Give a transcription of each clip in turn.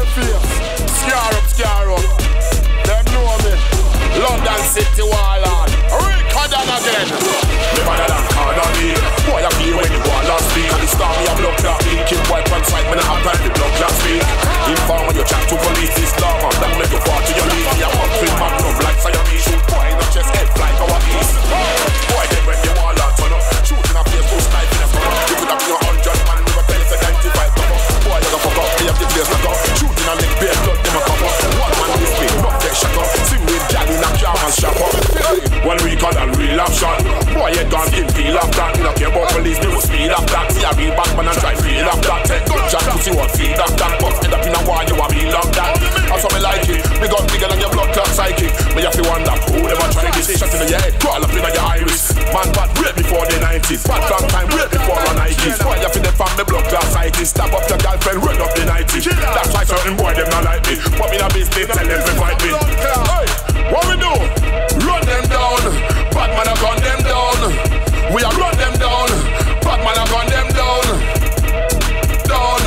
face. Scare up. Them know me. London City Warlord. Rick again. Me better than Cardi. Boy, I feel when you want last speak. And the star me a blood clot beat. Keep white from sight when I have time the blood clot speak. Inform when you chat to police this drama. That make you fall to your knees. Me a pump with magnum like Siamese. Shoot boy in the chest, head fly our east. Boy, then when you want last turn up. Shooting a face, post knife in a stomach. You could have been 100 man, never tell it's a 95 number. Boy, you gonna fuck up, me have the place lock up. Shooting a leg, bare blood, them a come up. One man with me, not get shut up. Sing with Johnny, knock your man shop up. One week on a real option. Boy, you gone in feel of that. You don't care about police, they will speed up that. See a real Batman and try feel of that. Take gunshot to see what feed up that. But end up in a war, you a real of that. That's how me like it. Big up bigger than your blood clot psychic. Me have to wonder who never tried this. Shot in the head, crawl up in your iris. Man, bad way before the 90s. Bad long time way before the 90s. Boy, you feel them from me blood clot psychic. Stab up your girlfriend, run up the 90s. That's why certain boy them not like me. But me not business, tell them to fight me. Hey, what we do? Run them down. Bad man a gun them down. We a run them down. Bad man a gun them down. Down.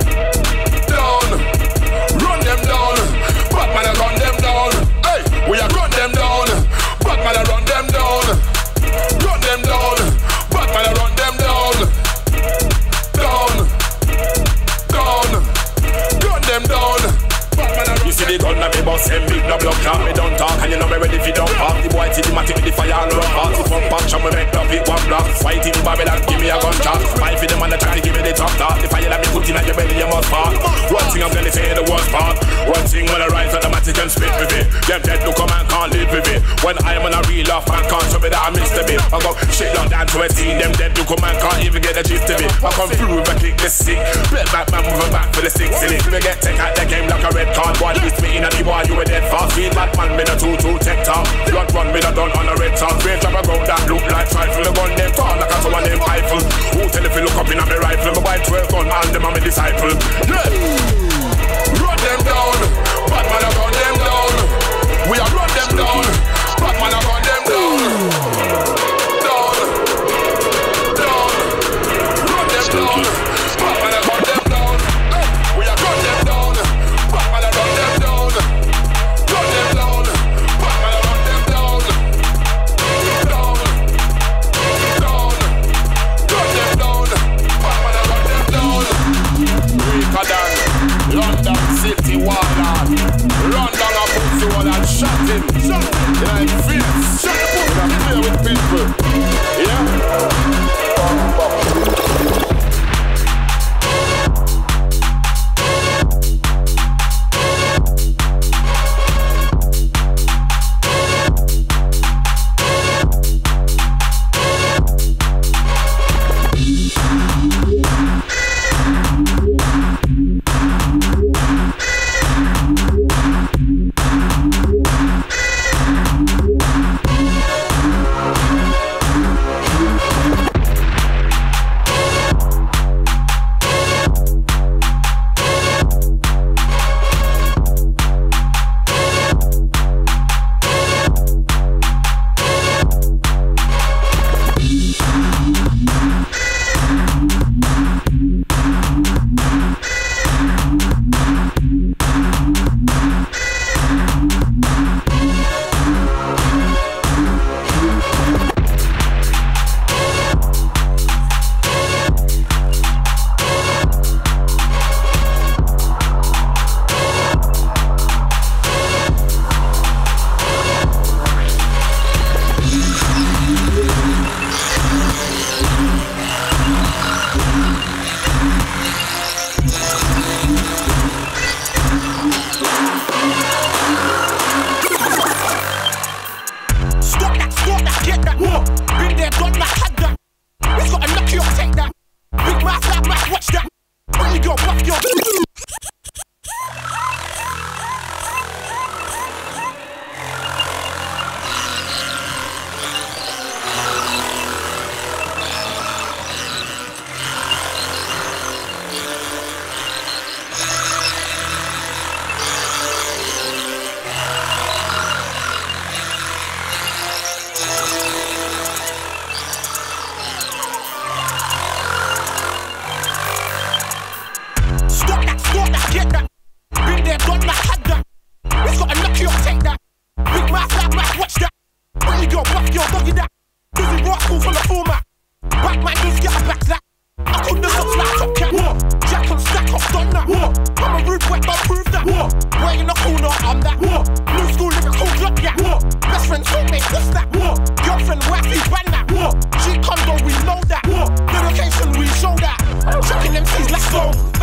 Run them down. Bad man a gun them down. Hey, we a run them down. Bad man a run them down. Run them down. Bad man a run them down. Run them down. You see the gun that me boss and big no block clot. Me don't talk and you know me ready fi dump off. The boy T-matic with the fire and run off. The pump action me make love it one block. Fight in Babylon, give me a gunshot. Fight for them and they try to give me the top top. The fire that me put in at your belly you must part. One thing I'm gonna say the worst part. One thing when I rise automatic and spit with it. Them dead look come and can't live with it. When I'm on a real off man can't show me that I missed a bit. I go shit down down to a scene. Them dead look come and can't even get the gist of it. I come through with a kick the sick. Play back man move back for the six in it. Me get take out the game like a red card. This me in a the boy, you a dead fast. Feed bad man, me a 2-2 tech top. Blood run, me a done on a red top. Range up a ground that look like trifle. The gun them tall like a someone named Eiffel. Who tell if you look up in a me rifle? Me buy 12 gun, all them a me disciple. Yeah. Run them down. Bad man a run them down. We a run them down. Bad man a run them down. Down. Run them down. Bad man a run them down. We a run them down. London City Warlord. Run down a pussy wall and shot him. Like fierce. Shut the pussy and play with people. Yeah?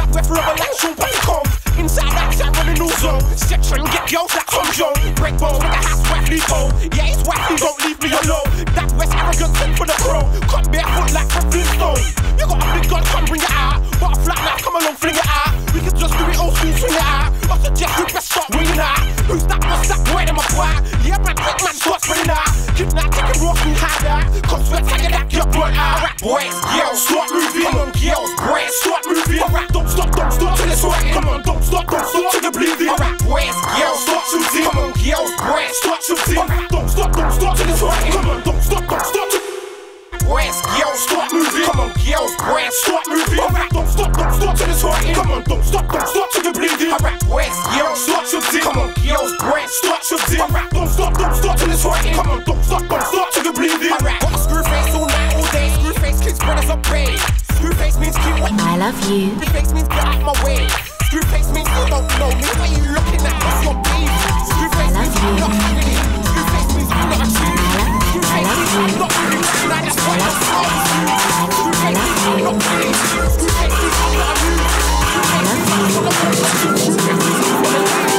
That way for revelation, what you come. Inside that chat running new zone. Section, get girls like Tom Jones. Breakbone, nigga has wifely home. Yeah, it's wifely, don't leave me alone. That West arrogant thing for the pro. Cut barefoot like a Flintstone. You got a big gun, come bring it out. Got a flat knife, come along, fling it out. We can just do it old school, swing it out. I suggest you best start winning out. Who's that, what's that, where am I boy? Yeah, man, quick man, start spinning out. Kidnap, taking raw food, hide out. Come sweat, tagging that, get blood out. Rap boys, girls, start moving. Come on, girls, boys, start moving. Alright, don't stop till it's right. Come on, don't stop till you're bleeding. Alright, boys, girls, start shooting. Come on, girls, boys, start shooting. Alright, don't stop till it's right. Come on, don't stop till boys, girls, start moving. Come on, girls, boys, start moving. Alright, don't stop till it's right. Come on, don't stop till you're bleeding. Alright, boys, girls, start shooting. Come on, girls, boys, start shooting. Alright, don't stop till it's right. Come on, don't stop till you're bleeding. Alright, got a screw face all night, all day. Screw face kicks brothers up paid. Screw face means keep what I love you. Screw face means get out my way. Screw face means you don't know me. What you looking at? What's your beef? Screw face means you're not with it. Screw face means you're not a cheat. Screw face means I'm not with it. Now that's why I'm sorry. Screw face means I'm not with it. Screw face means I'm not a move. Screw face means I'm not a move. Screw face means I'm not a move.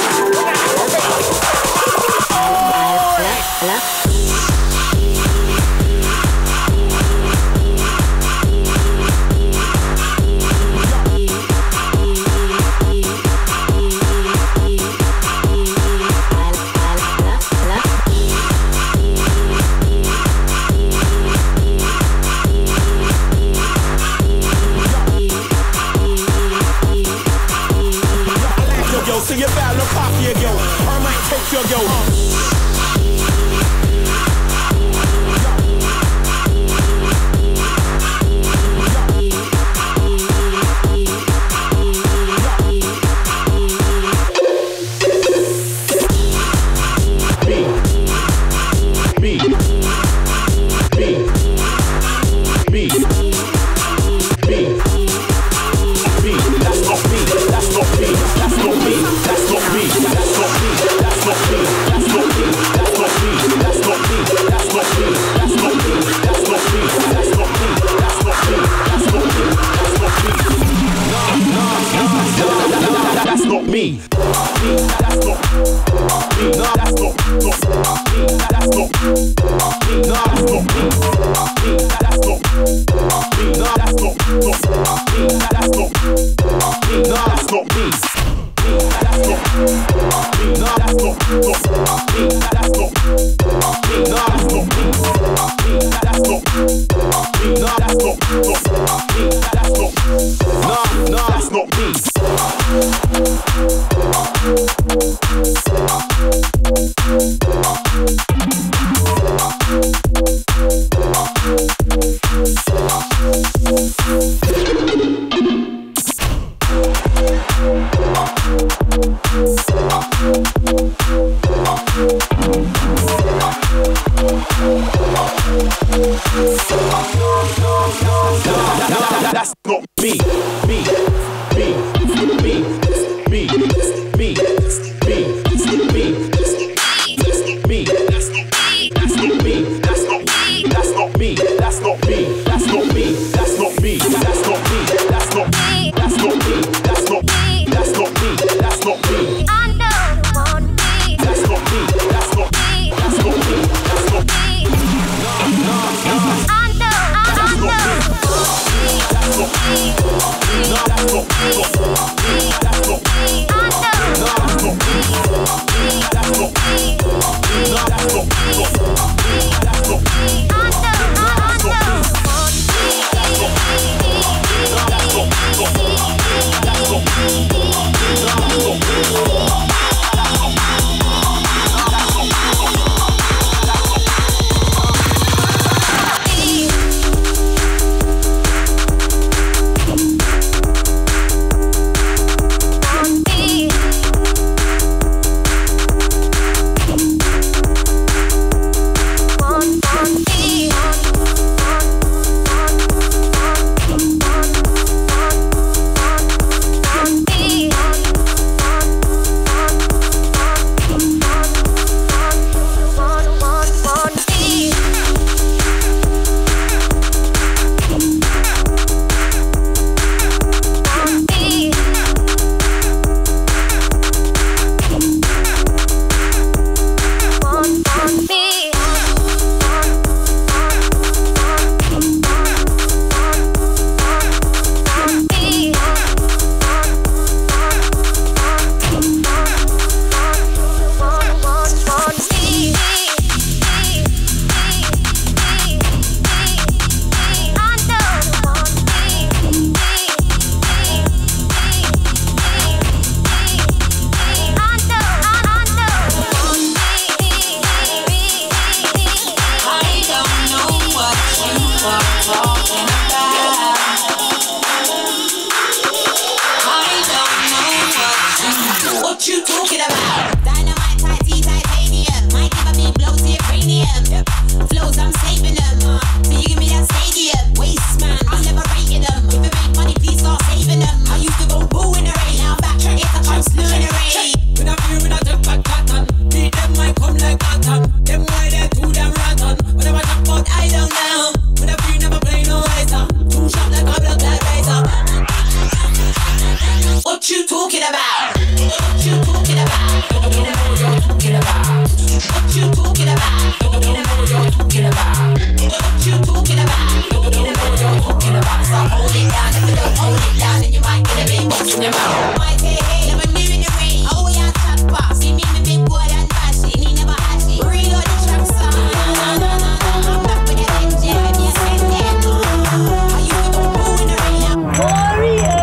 So you better look after your girl, or I might take your girl. What you talking about? What you talking about? Don't know what you're talking about. What you talking about? Don't know what you're talking about. What you talking about? Don't know what you're talking about. So hold it down, if you don't hold it down, then you might get a big box in your mouth. My hey, never knew in the rain. Oh yeah, chat box. See me the big boy that bash it, he never had it. Real on the track song. I'm back with the engine, let me send it. How you gonna go in the rain? Warrior.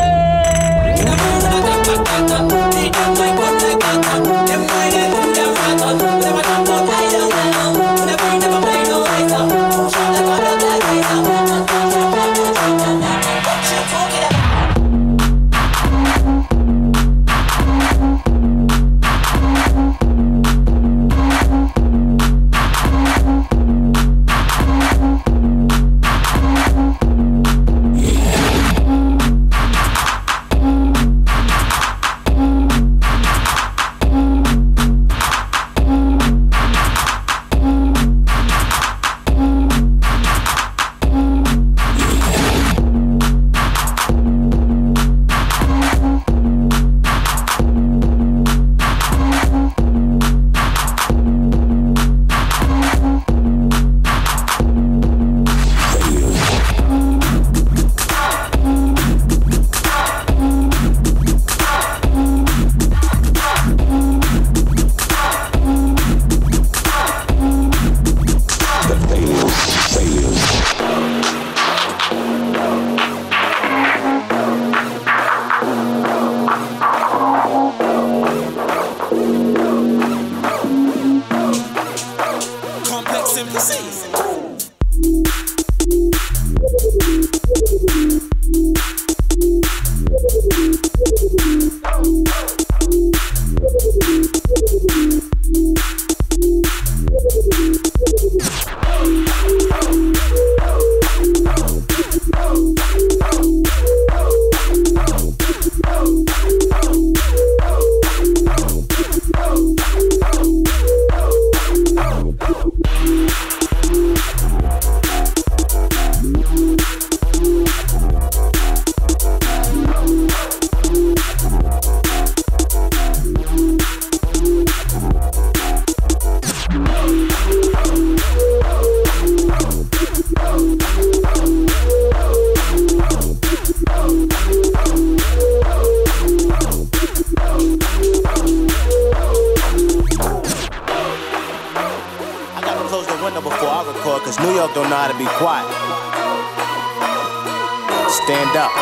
Stand up.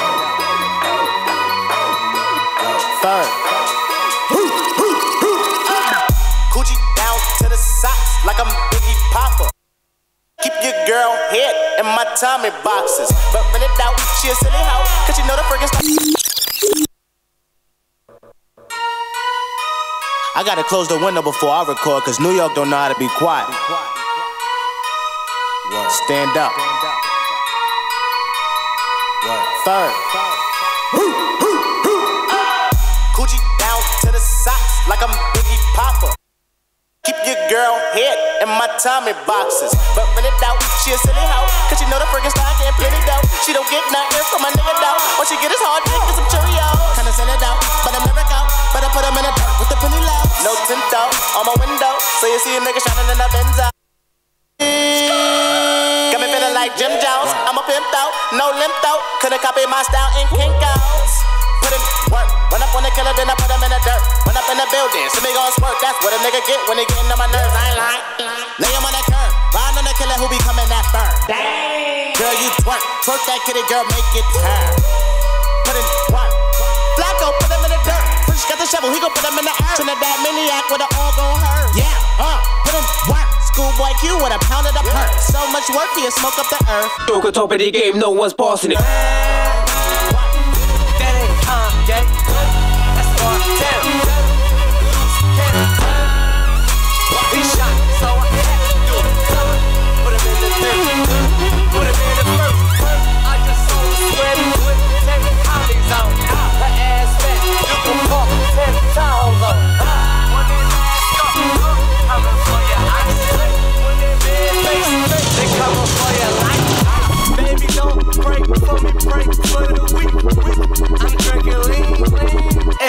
Third. Coochie down to the socks like I'm Biggie Papa. Keep your girl head in my Tommy boxes. But run it out, she a silly hoe, cause you know the friggin' stuff. I gotta close the window before I record, cause New York don't know how to be quiet. Stand up. Third. Coochie down to the socks like I'm Biggie Papa. Keep your girl head in my Tommy boxes. But run it out, she a silly hoe, cause you know the friggin' style getting plenty dough. She don't get nothing from my nigga though. All she get is hard dick and some Cheerios. Kinda send it out, but I'm never out. Better put them in the dirt with the penny low. No tint out on my window, so you see a nigga shining in the Benz out. Got me feeling like Jim Jones. I'm a pimp out, no limp out. Couldn't copy my style in Kinko's. Put in work, run up on the killer, then I put him in the dirt. Run up in the building, so me gon' squirt. That's what a nigga get when he getting on my nerves. I ain't lying. Lay him on the curb, ride on the killer who be coming that firm. Girl, you twerk, twerk that kitty, girl, make it turn. Put in work, Flacco, put him in the dirt. Fresh got the shovel, he gon' put him in the earth. Trinidad maniac with it all gon' hurt. Yeah, put in work. Schoolboy Q with a pound of the perk. So much work, he'll smoke up the earth. Joke on top of the game, no one's passing it. That ain't Kanye. That's R10. He shot, so I had to do it. Put him in the third. Put him in the first. I just saw him sweaty with 10 collies on. Her ass fat, you can walk 10 times on. When they last up, coming for your ice. They coming for your life. Baby, don't break for me, break for the weak. I'm drinking lean,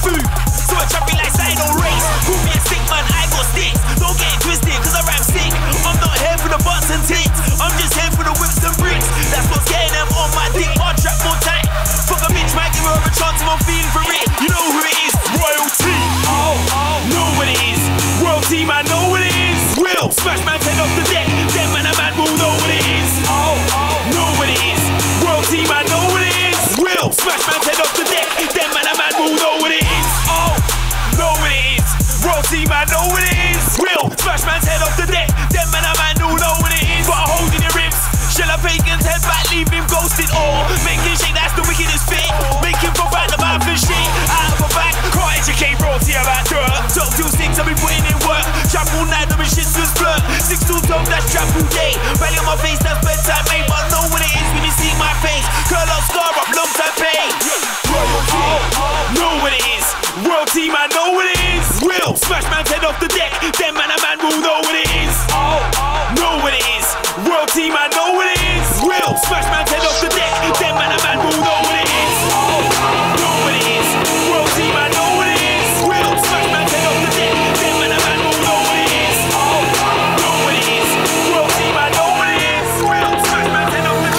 food. So I traffic like I don't race. Call me a sick man, I got sticks. Don't get it twisted, cause I rap sick. I'm not here for the butts and tits. I'm just here for the whips and bricks. That's what's getting them on my dick. Hard trap more tight. Fuck a bitch, might give her a chance if I'm feeling for it. You know who it is, royalty. Know what it is. Royalty, man, know what it is. Will smash man's head off the deck. Then man, a man will know what it is. Know what it is. Royalty, man, know what it is. Will smash man's head off the deck. Then man, a man will know what it is. Know what it is. Royalty, man, know what it is. Will smash man's head off the deck. Then man, a man will know what it is. But holding your ribs. Shell a pagan's head back, leave him ghosted. Or make him shake, that's the wickedest fit. Make him go back the mouth and shit. Out of a back, can't educate royalty about dirt. Talk till 6, I'll be putting in work. Trap all night, no shit's just blur. 6 till 12, that's trap all day. Belly on my face, that's bedtime, mate. But know what it is when you see my face. Curl up, scar up, long time pain. Royalty, know what it is. Royalty, man, know what it is. Will smash man's head off the deck. Then man, a man will know what it is. Know what it is. Royalty, man, know what it is. Will smash man's head off the deck. Then man, a man will know what it is. Know what it is. Royalty, man, know what it is. Will smash man's head off the deck. Then man, a man will know what it is. Know what it is. Royalty, man, know what it is. Will smash man's head off the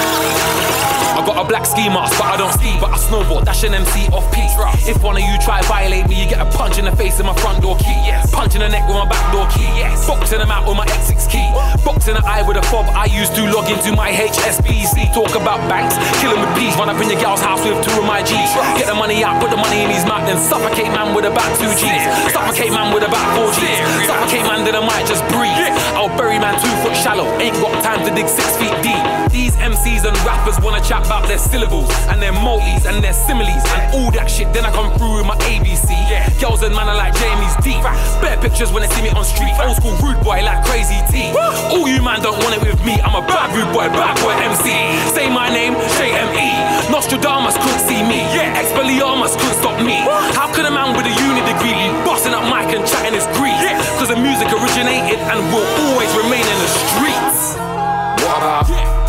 deck. I got a black ski mask, but I don't ski, but I snowboard, dash an MC off peak. If one of you try violate me, you get a punch in the face with my front door key. Punch in the neck with my back door key. Boxing them out with my X6 key. Boxing the eye with a fob I used to log into my HSBC. Talk about banks, kill him with peace. Run up in your gal's house with 2 of my G's. Get the money out, put the money in his mouth, then suffocate man with about 2 G's. Suffocate man with about 4 G's. Suffocate man, then I might just breathe. I'll bury man 2 foot shallow, ain't got time to dig 6 feet deep. These MCs and rappers wanna chat about their syllables and their multis and their similes and all that shit. Then I come through with my ABC. Girls and man are like Jamie's deep. Bare pictures when they see me on street. Old school rude boy like Crazy T. All you man don't want it with me. I'm a bad rude boy, bad boy MC. Say my name, J-M-E. Nostradamus couldn't see me. Expelliarmus couldn't stop me. How could a man with a uni degree be busting up mic and chatting his grease? Cause the music originated and will always remain in the streets. What about?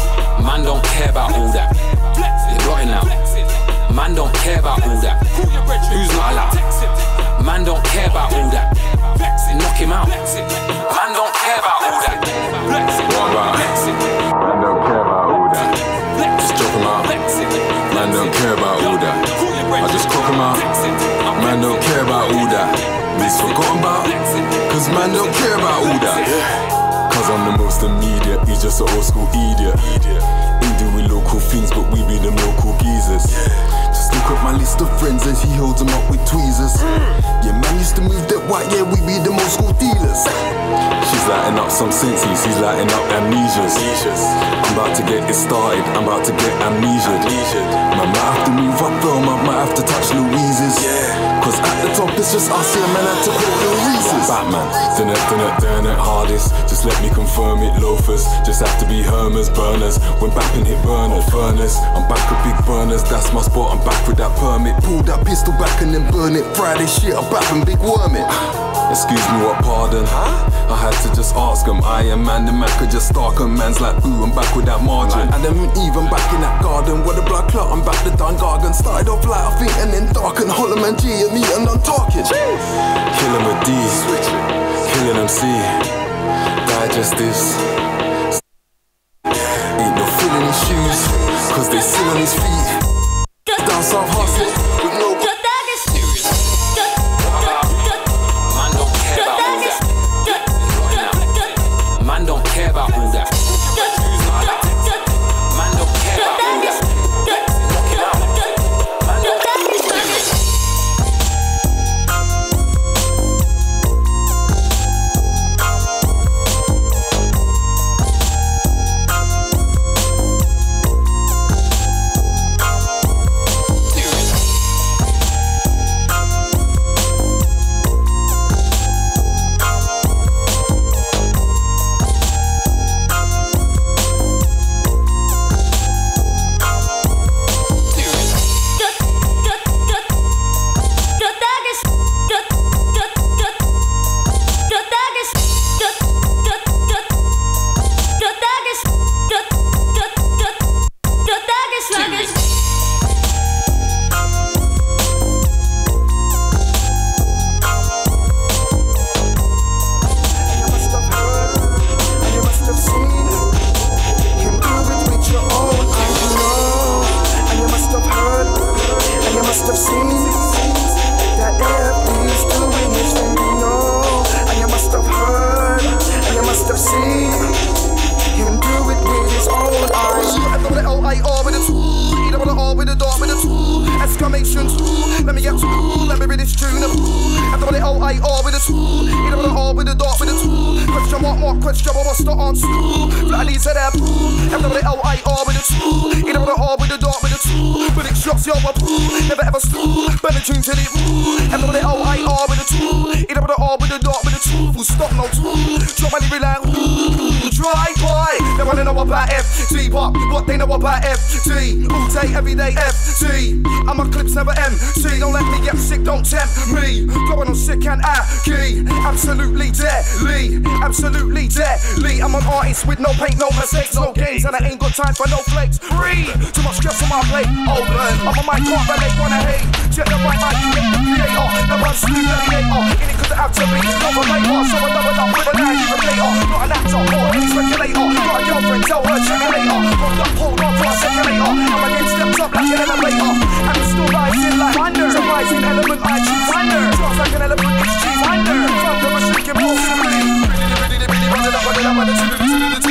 Man don't care about all that. You're rotting now. Man don't care about all that. Who's not allowed? Man don't care about all that. Knock him out. Man don't care about all that. What about? Man don't care about all that. Just drop him out. Man don't care about all that. I just cock him out. Man don't care about all that. He's forgotten about. Cause man don't care about all that. Cause I'm the most immediate. He's just an old school idiot. He doing local things, but we be them local geezers. Just look at my list of friends and he holds them up with tweezers. Yeah, man used to move that white, yeah, we be them old school dealers. She's lighting up some senses, he's lighting up amnesias. I'm about to get it started, I'm about to get amnesia. Man might have to move up though, man might have to touch Louise's. Cause at the top it's just us here, man, had to call Louise's. Batman, done it hardest. Just let me confirm it, loafers. Just have to be Hermers, burners. When bapping hit burners, I'm back with big burners, that's my spot, I'm back with that permit. Pull that pistol back and then burn it. Friday shit, I'm back and big worm it. Excuse me, what pardon? I had to just ask him. I am man, the man could just stalk him. Man's like, ooh, I'm back with that margin. And then even back in that garden, where the blood clot, I'm back the Don Gargan. Started off light, I think, and then dark and Hollow Man G and me and I'm talking. Killing with D, killing MC, digest this. Ain't no feeling his shoes, cause they sit on his feet. Down South Hustle, with no man don't care about all that. Man don't care about all that. Knock him out. Man don't care. L-I-R with a tool. You know the R with the dot with a tool. Question mark, question mark, what's the answer? Flatly said that pool. L-I-R with a tool. You know the R with the dot with a tool. But it shots yo a pool. Never ever stool. Better tune till it rule. L-I-R with a tool. You know the R with the dot with a tool. Full stop, no tool. Drop my lyric like ooh. Dry boy. They wanna know about FT pop. What they know about FT. All day, every day, FT. And my clips never MC. Don't let me get sick, don't tempt me. Going on sick and aggy. Absolutely deadly. Absolutely deadly. I'm an artist with no paint, no mistakes, no games. And I ain't got time for no flakes. Breathe. Too much stress on my plate. Open. I'm on my can't relate, wanna hate. Check the right mic, you make the creator. The one simulator. In it cause I have to be nominator. So I double up with a navigator. Not an actor or a speculator. Got a girlfriend, tell her check it later. Hold up, hold on for a second later. I'm against steps up like an elevator. And it's still rising like thunder. It's a rising element, I choose thunder. Drops like an elephant, it's cheese thunder. From the machine, can move to me. Really run it up, run it up, run it up, run it up,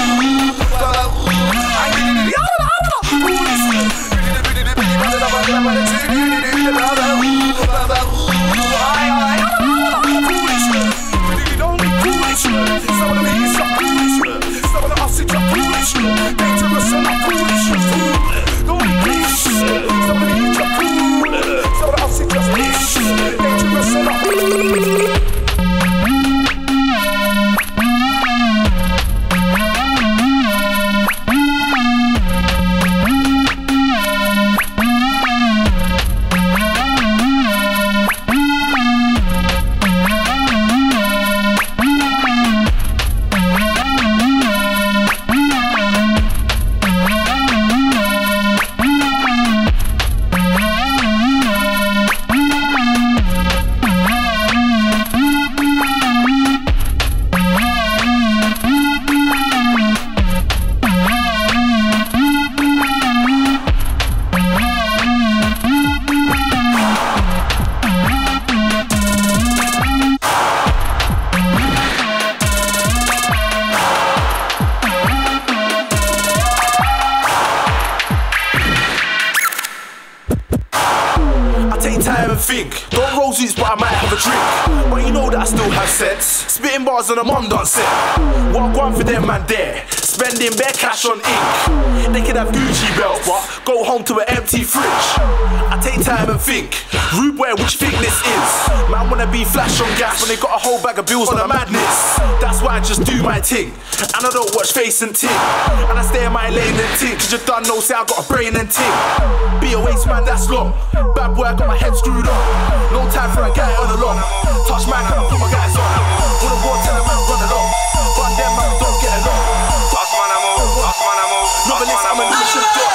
And I'm on set. Walk one for them man there. Spending bare cash on ink. They can have Gucci belts, but go home to an empty fridge. I take time and think. Rude boy, which thing this is? Man wanna be flash on gas when they got a whole bag of bills on a madness. That's why I just do my thing. And I don't watch face and ting. And I stay in my lane and ting. Cause you done know, say I got a brain and ting. Be a waste man, that's long. Bad boy, I got my head screwed on. No time for a guy on the lawn. Touch my can I put my guys on. Wanna war, tell a man run along. But them man don't get along. Touch man, I'm over. Touch man, I'm over. Novelist, I'm a mission dog.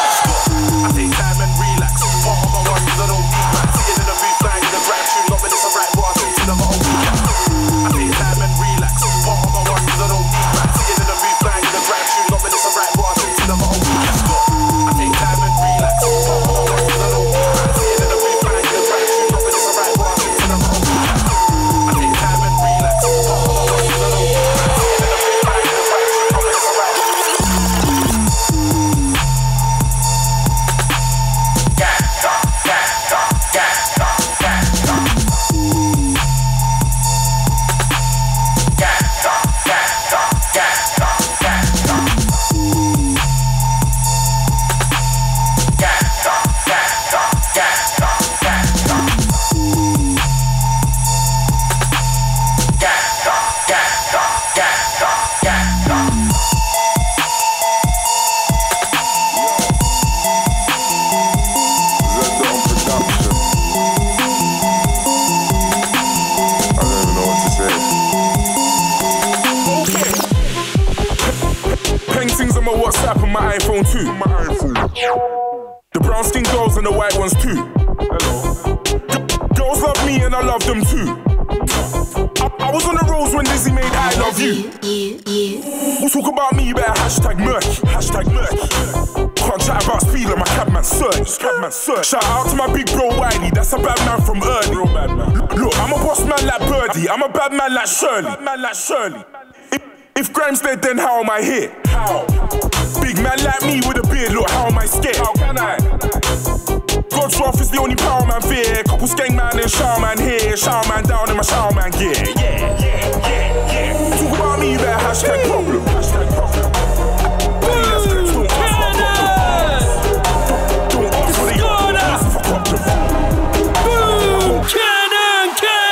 I take time and relax. Part of my ones, cause I don't need that. Sitting in the booth, bang in the rap tune. Novelist, I'm right, but I think to the whole I take time and relax. Part of my ones, cause I don't need that. Sitting in the booth, bang in the rap tune. Novelist, I'm right, but I think to the whole I take time and relax. Part of my ones, cause I don't need that. Sitting in the booth, bang in the rap tune. Novelist, I'm right, but I think to the whole I take time and relax. Part of my ones, cause I don't need that. Sitting in the booth, bang in the rap tune. Novelist, I'm right, but I think to the WhatsApp and my iPhone too. The brown skin girls and the white ones too. Girls love me and I love them too. I was on the roads when Lizzie made I Love You. We'll talk about me, you better hashtag murky. Can't chat about speed like my cabman search. Shout out to my big bro Wiley, that's a bad man from early. Look, I'm a boss man like Birdie, I'm a bad man like Shirley. If Grime's dead, then how am I here? How? Big man like me with a beard, look, how am I scared? How can I? God's wrath is the only power man fear. Couple skeng man and shower man here. Shower man down in my my sound man gear. Yeah. Talk about me, you better hashtag problem. Boom, cannon! Don't ask for the answer for corruption. Boom, cannon!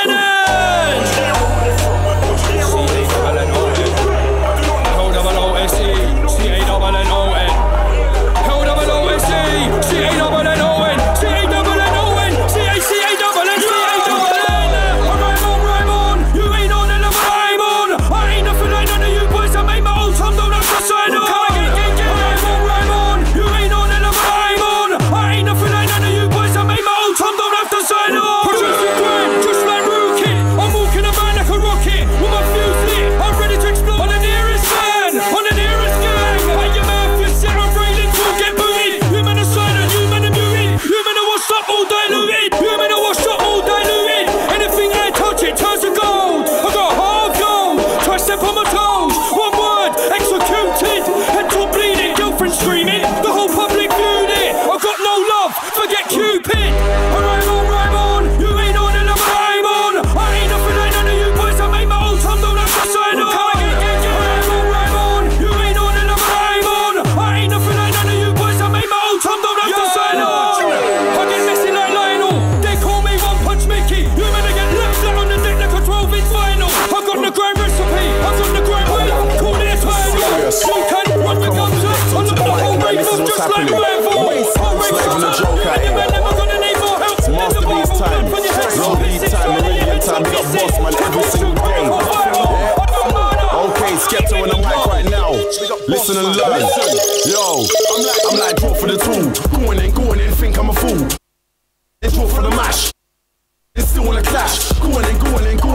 Listen and learn. Yo, I'm like draw for the tool. Going in, think I'm a fool. Then draw for the mash. It's still wanna clash. Going in.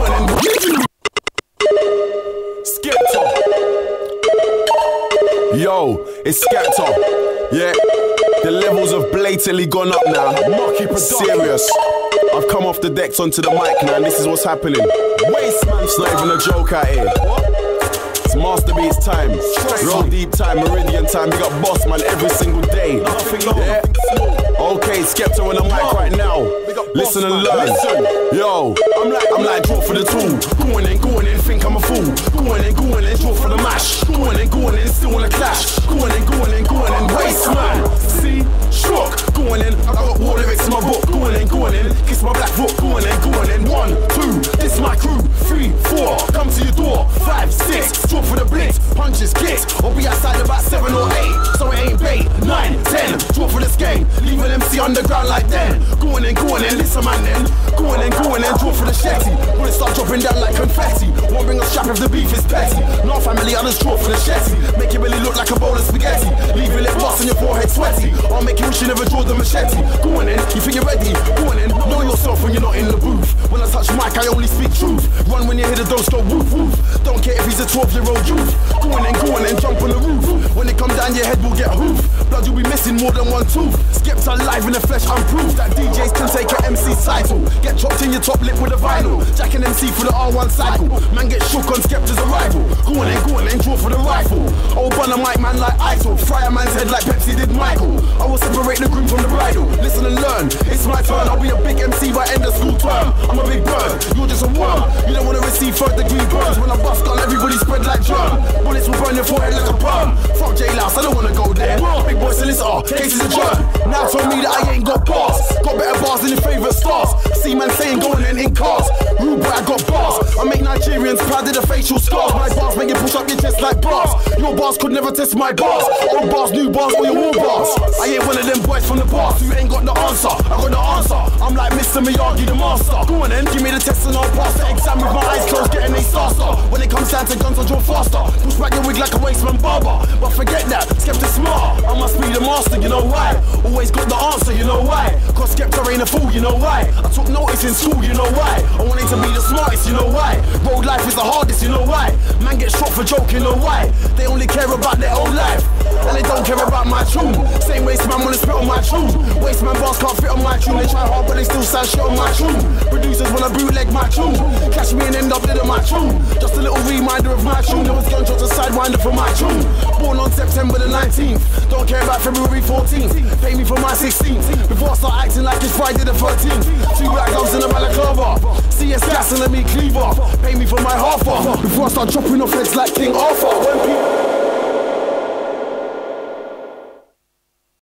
Skepta. Yo, it's Skepta. Yeah, the levels have blatantly gone up now. Serious. I've come off the decks onto the mic now, and this is what's happening. It's not even a joke out here. It's Master Beats time, Roll Deep time, Meridian time. We got Boss Man every single day. Yeah. Okay, Skepta on the mic right now. Listen and learn. Yo, I'm like draw for the tool. Going in, think I'm a fool. Going in, draw for the mash. Going in, still wanna clash. Going in, waste man. See, shook. Going in, I got war lyrics in my book. Going in, kiss my black book. Going in. 1, 2, this my crew. 3, 4, come to your door. 5, 6, draw for the blitz. Punches, kicks, or be outside about 7 or 8. So it ain't bait. 9, 10, draw for this game. Leave an MC underground like then. Going in, listen man then. Going in, draw for the shetty. Bullets start dropping down like confetti. Won't bring a strap if the beef is petty. No family, I just draw for the shetty. Make it really look like a bowl of spaghetti. Leave your lip gloss and your forehead sweaty. I'll make you wish you never draw the machete. Going in, you think you're ready? Going in, know yourself when you're not in the booth. When I touch mic, I only speak truth. Run when you hear the dose go woof woof. Don't care if he's a 12-year-old youth. Going in, jump on the roof. When it come down, your head will get hoof. Blood, you'll be missing more than one tooth. Skepta live in the flesh, I'm proof that DJs can take an MC title. Get chopped in your top lip with a vinyl. Jack and MC for the R1 cycle. Man get shook on Skepta's arrival. Going in, draw for the rifle. Old Bunner mic man like Idol. Fry a man's head like Pepsi did Michael. I will separate the groom from the bridle. Listen and learn, it's my turn. I'll be a big MC by end of school term. I'm a big bird, you're just a worm. You don't wanna receive 3rd degree burns. When I bust gun, everybody spread like germ. Bullets will burn your forehead like a perm. Fuck J-Louse, I don't wanna go there. Big boy solicitor, cases adjourned. Now tell me that I ain't got bars. Got better bars than your favourite stars. See man saying going in cars. Rude boy, I got bars. I make Nigerians proud of the facial scars. My bars make you push up your chest like bars. Your bars could never test my bars. Old bars, new bars, or your war bars. I ain't one of them boys from the bars who ain't got the answer. I got the answer. I'm like Mr. Miyagi, the master. Go on then, give me the test and I'll pass the exam with my eyes closed, getting a star. When it comes down to guns, I draw faster. Push back your wig like a wasteman barber. But forget that, Skepta smart. I must be the master, you know why? Always got the answer, you know why? Cause Skepta ain't a fool, you know why? I took notice in school, you know why? I wanted to be the smartest, you know why? Road life is the hardest, you know why? Man get shot for joking, you know why? They only care about their own life, and they don't care about my tune. Same waste man wanna spit on my tune. Waste man bars can't fit on my tune. They try hard but they still sound shit on my tune. Producers wanna bootleg my tune. Catch me and end up in my tune. Just a little reminder of my tune. There was gunshots and sidewinder for my tune. Born on September the 19th. Don't care about February 14th. Pay me for my 16th. Before I start acting like it's Friday the 13th. 2 black gloves in a balaclava. CS gas and let me cleave off. Pay me for my half off. Before I start dropping off heads like King Arthur.